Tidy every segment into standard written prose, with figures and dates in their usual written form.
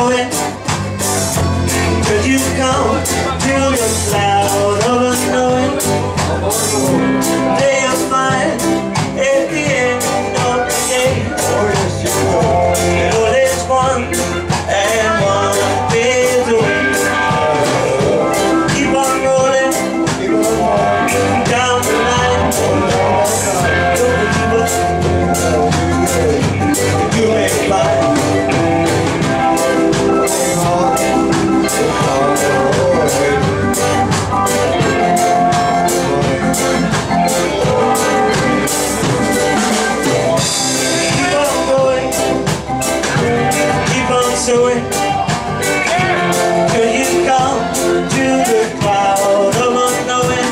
going, could you come to the cloud of unknowing? Day of mine at the end of the day. And all is one and one fades away. Keep on rolling down the line. You may fly. Sowing, till you come to the cloud of unknowing.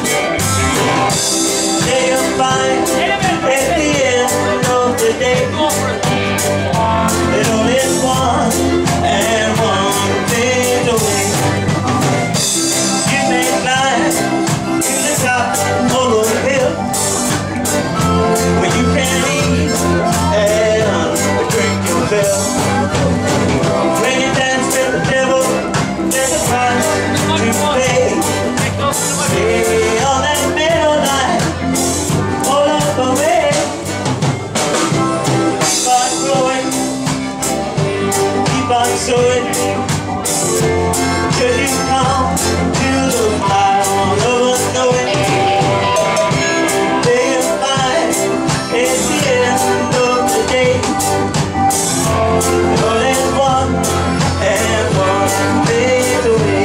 Day of fine at the end of the day. That all is one and one fades away. You may climb to the top of the hill where you can eat and drink your fill. When you dance with the devil, there's a price to pay. Stay on that middle line, all of the way. Keep on growing, keep on sowing, till you come to the cloud of unknowing. Day of fine, it's the end of the day. All is one and one fades away.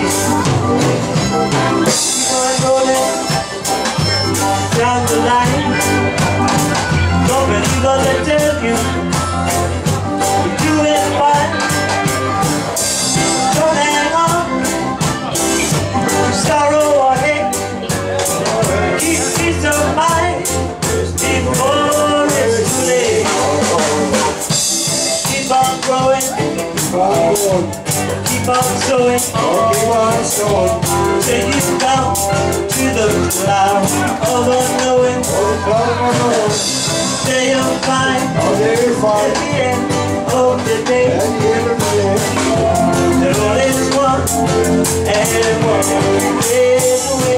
Keep on rolling down the line. Don't believe what they tell you. You're doing fine. Don't hang on to sorrow or hate. Keep peace of mind before it's too late. Keep on growing, keep on sowing, till you come to the cloud of unknowing. Day of fine at the end of the day. That all is one and one fades away.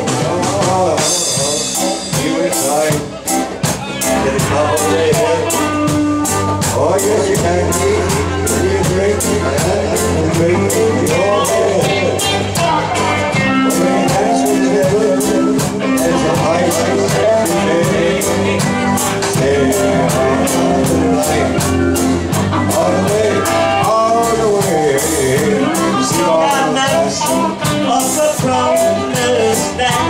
You inside to the top of the head. Oh yes, you can eat, you drink, and drink your head. When you dance with the devil, there's a high price to pay. Stay on the line, all the way, all the way. Still got nights of the promised land.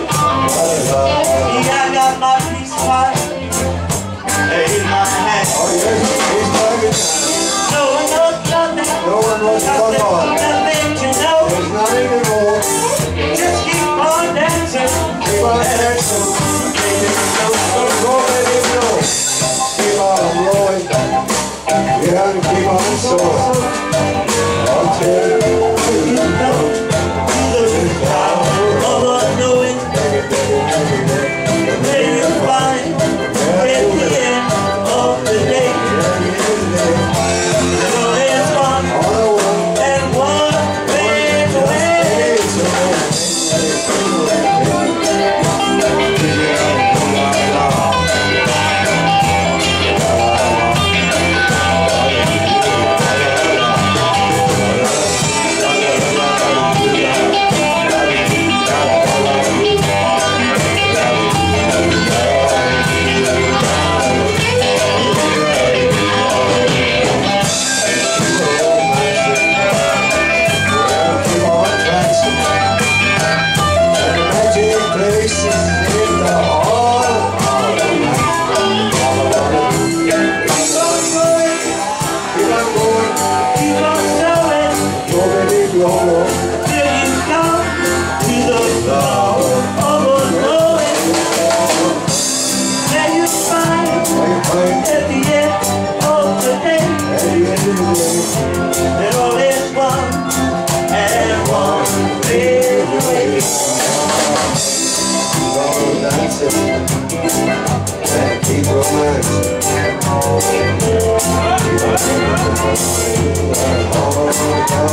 Yeah, I got my peace of mind in my hand. Oh yes. No one knows nothing. No one knows nothing to know. There's nothing more. Just keep on dancing. Keep on dancing. Keep on rolling. Yeah, and keep on sowing. Until you know the cloud of unknowing. May you find at the end of the day. romance.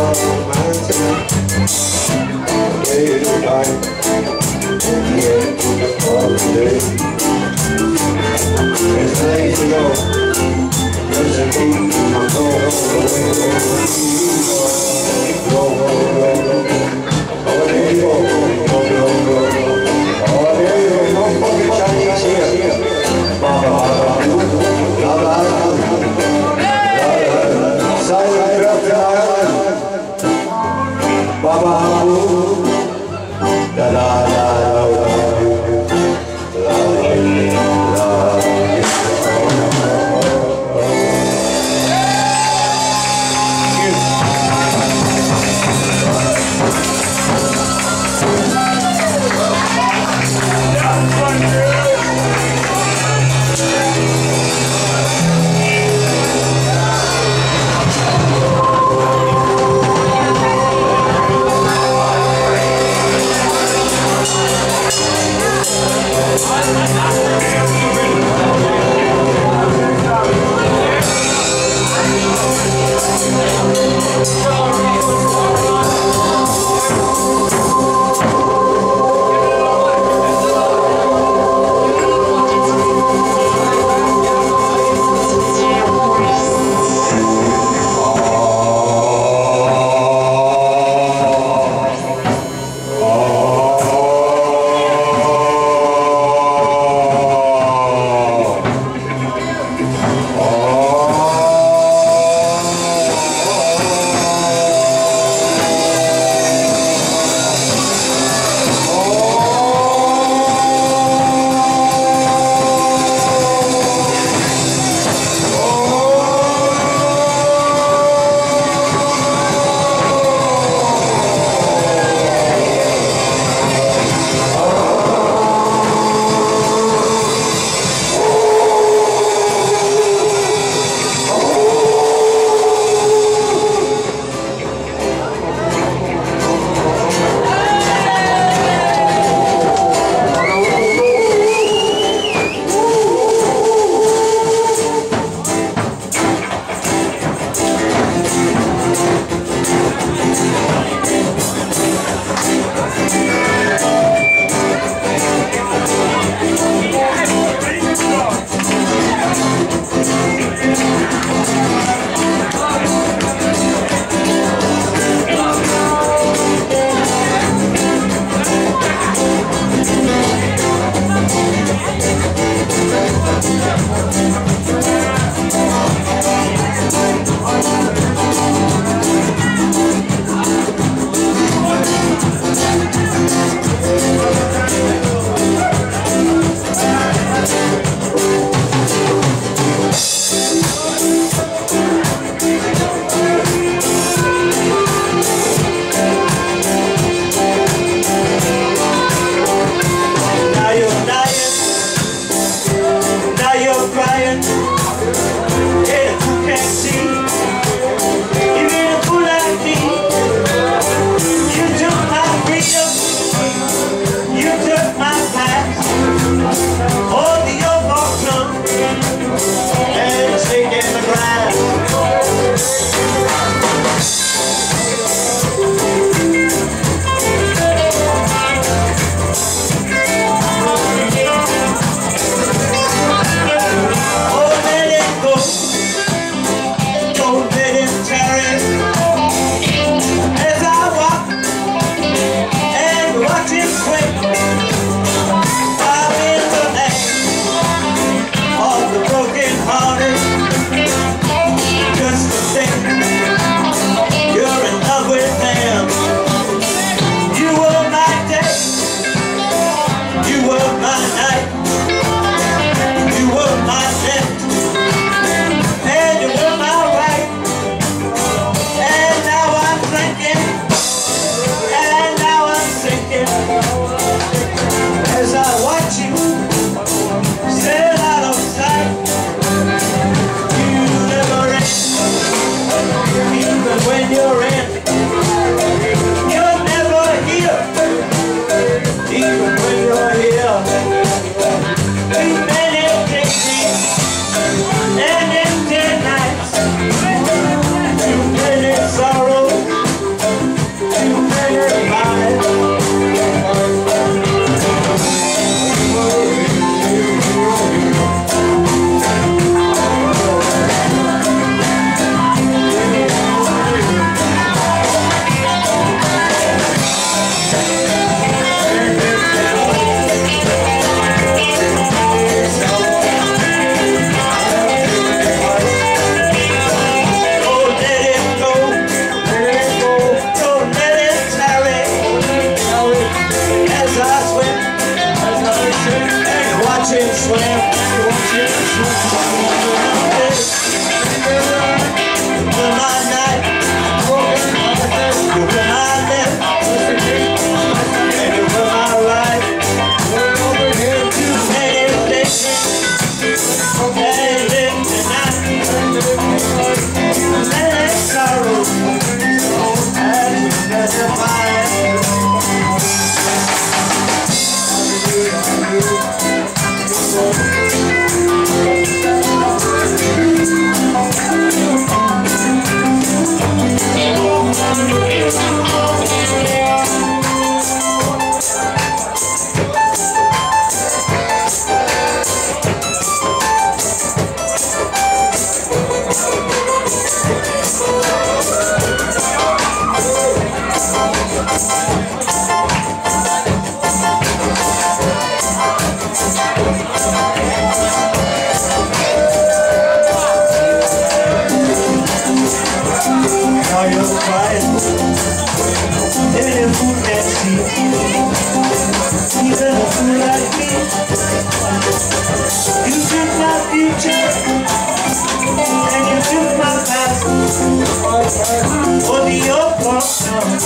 For the old folks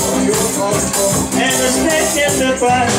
and the snake in the grass.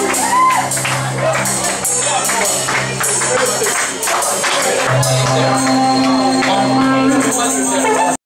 Yeah.